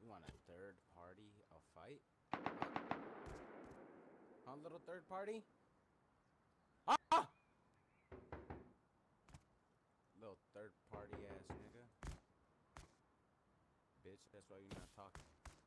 You want a third party? A fight? Huh, little third party? Ah! Little third party ass nigga. Bitch, that's why you're not talking.